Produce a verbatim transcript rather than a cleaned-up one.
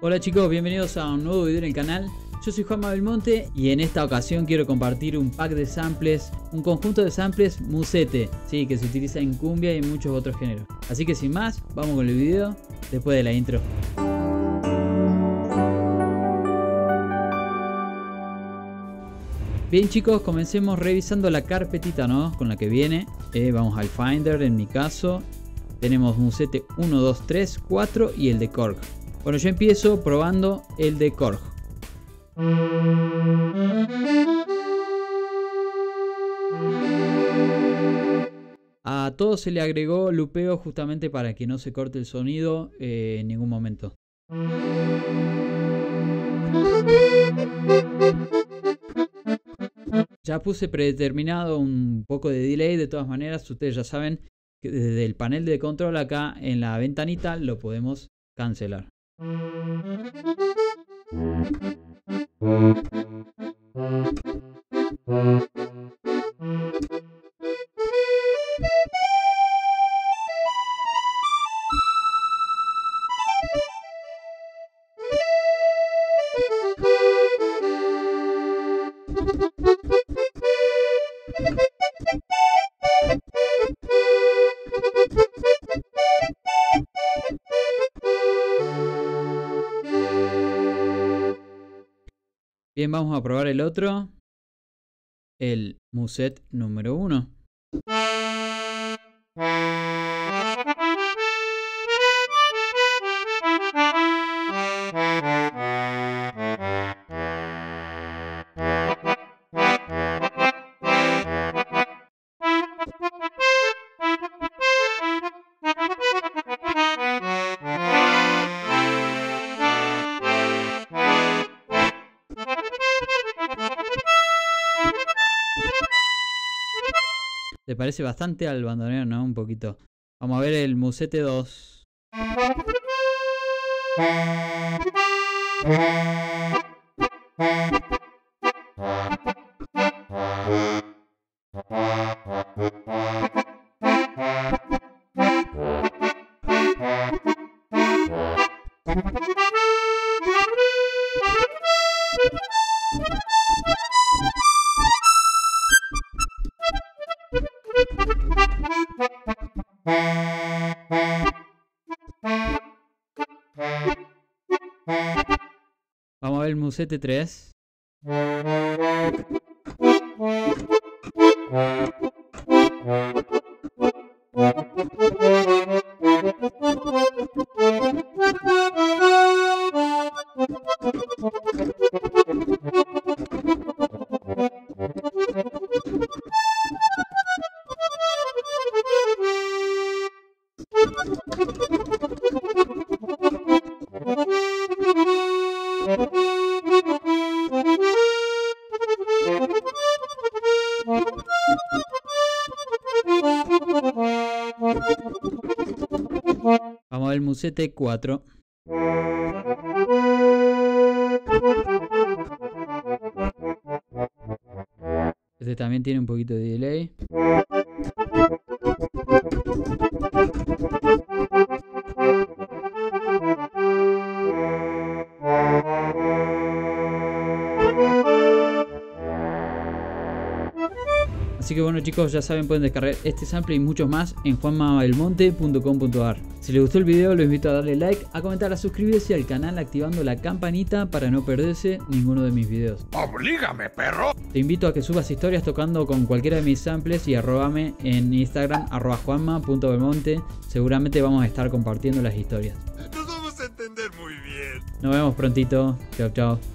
Hola chicos, bienvenidos a un nuevo video en el canal. Yo soy Juanma Belmonte y en esta ocasión quiero compartir un pack de samples, un conjunto de samples Musette, sí, que se utiliza en cumbia y en muchos otros géneros. Así que sin más, vamos con el video después de la intro. Bien chicos, comencemos revisando la carpetita, ¿no?, con la que viene. Eh, vamos al Finder, en mi caso. Tenemos Musette uno, dos, tres, cuatro y el de Korg. Bueno, yo empiezo probando el de Korg. A todo se le agregó lupeo justamente para que no se corte el sonido eh, en ningún momento. Ya puse predeterminado un poco de delay. De todas maneras, ustedes ya saben que desde el panel de control acá en la ventanita lo podemos cancelar. Bien, vamos a probar el otro, el Musette número uno. Se parece bastante al bandoneón, ¿no? Un poquito. Vamos a ver el Musette dos. Vamos a ver el Musette tres. Vamos a ver el Musette cuatro. Este también tiene un poquito de delay. Así que bueno chicos, ya saben, pueden descargar este sample y muchos más en juanma belmonte punto com punto ar. Si les gustó el video, los invito a darle like, a comentar, a suscribirse al canal activando la campanita para no perderse ninguno de mis videos. ¡Oblígame, perro! Te invito a que subas historias tocando con cualquiera de mis samples y arrobame en Instagram, arroba juanma punto belmonte. Seguramente vamos a estar compartiendo las historias. Nos vamos a entender muy bien. Nos vemos prontito. Chao, chao.